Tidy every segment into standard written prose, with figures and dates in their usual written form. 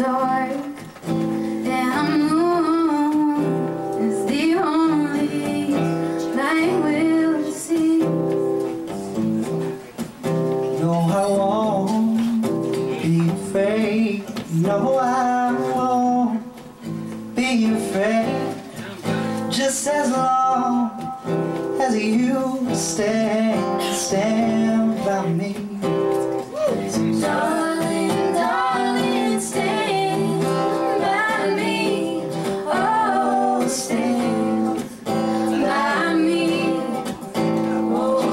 dark, and moon is the only light we'll see. No, I won't be afraid. No, I won't be afraid. Just as long as you stand by me. Darling, darling, stand by me. Oh, stand by me. Oh,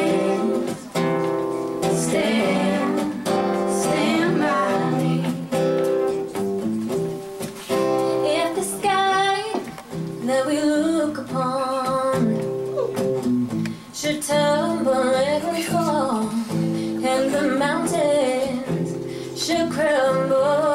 stand by me. If the sky that we look upon should tumble and fall, and the mountains should crumble